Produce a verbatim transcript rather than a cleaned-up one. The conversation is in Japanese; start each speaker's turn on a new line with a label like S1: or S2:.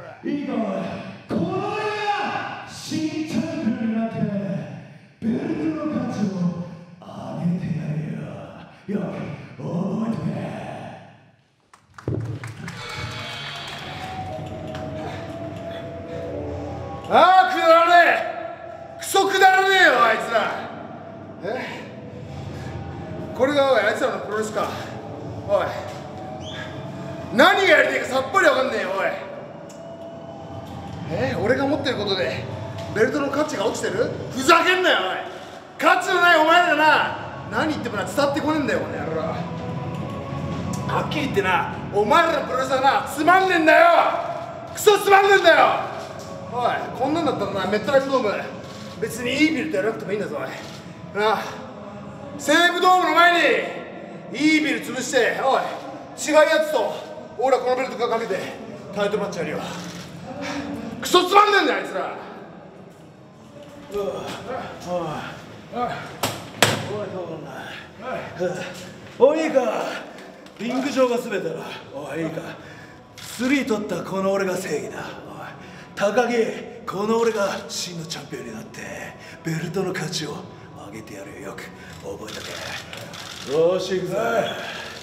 S1: いいかお前、この俺が新チャンピオンになってベルトの価値を上げてやるよ。よく覚えてくれ。
S2: ああ、くだらねえ、クソくだらねえよあいつら。え、これがおいあいつらのプロレスか。おい、何がやりたいかさっぱりわかんねえよおい。え、俺が持ってることでベルトの価値が落ちてる？ふざけんなよおい。価値のないお前らな、何言ってもな伝わってこねえんだよこの野郎。はっきり言ってな、お前らのプロレスはな、つまんねえんだよ。クソつまんねえんだよ。おい、こんなんだったらな、メットライフドーム別にいいビルとやらなくてもいいんだぞおい。なあ、西武ドームの前にいいビル潰して、おい、違うやつと俺らこのベルトかけてタイトルマッチやるよ。クソつまんねえんだよあいつら。おいおい
S1: おい、いいか、リング上が全てだ。おい、いいか、スリー取ったこの俺が正義だ。おい、高木、この俺が真のチャンピオンになってベルトの価値を上げてやるよ。よく覚えとけ。よし、行くぞ。